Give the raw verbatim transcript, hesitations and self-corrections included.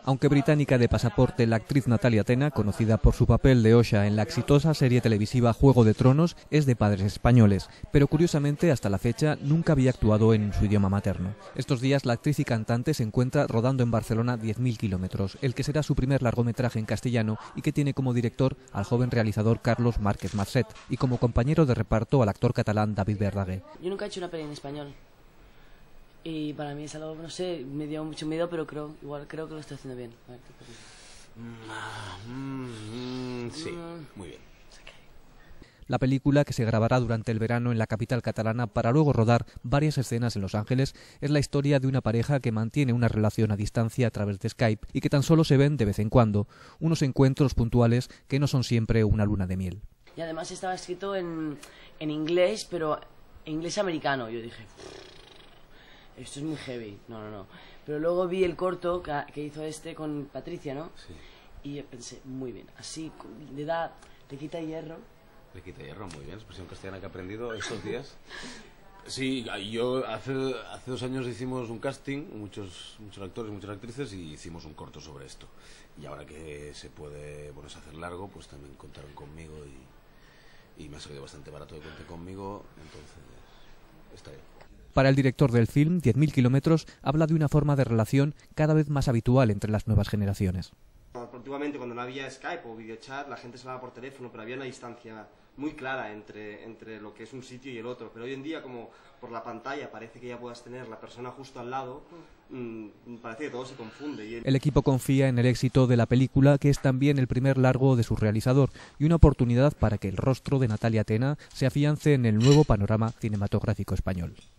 Aunque británica de pasaporte, la actriz Natalia Tena, conocida por su papel de Osha en la exitosa serie televisiva Juego de Tronos, es de padres españoles, pero curiosamente hasta la fecha nunca había actuado en su idioma materno. Estos días la actriz y cantante se encuentra rodando en Barcelona diez mil kilómetros, el que será su primer largometraje en castellano y que tiene como director al joven realizador Carlos Márquez Marcet y como compañero de reparto al actor catalán David Verdaguer. Yo nunca he hecho una peli en español. Y para mí es algo, no sé, me dio mucho miedo, pero creo, igual creo que lo estoy haciendo bien. A ver, mm, mm, sí, muy bien. La película, que se grabará durante el verano en la capital catalana para luego rodar varias escenas en Los Ángeles, es la historia de una pareja que mantiene una relación a distancia a través de Skype y que tan solo se ven de vez en cuando, unos encuentros puntuales que no son siempre una luna de miel. Y además estaba escrito en, en inglés, pero en inglés americano. Yo dije, esto es muy heavy, no, no, no. Pero luego vi el corto que, que hizo este con Patricia, ¿no? Sí. Y pensé, muy bien, así le da, le quita hierro. Le quita hierro, muy bien, expresión castellana que he aprendido estos días. Sí, yo hace, hace dos años hicimos un casting, muchos, muchos actores, muchas actrices, y hicimos un corto sobre esto. Y ahora que se puede, bueno, es hacer largo, pues también contaron conmigo y, y me ha salido bastante barato de contar conmigo, entonces está bien. Para el director del film, diez mil kilómetros habla de una forma de relación cada vez más habitual entre las nuevas generaciones. Antiguamente, cuando no había Skype o videochat, la gente se hablaba por teléfono, pero había una distancia muy clara entre, entre lo que es un sitio y el otro. Pero hoy en día, como por la pantalla parece que ya puedas tener la persona justo al lado, mmm, parece que todo se confunde. Y el... el equipo confía en el éxito de la película, que es también el primer largo de su realizador, y una oportunidad para que el rostro de Natalia Tena se afiance en el nuevo panorama cinematográfico español.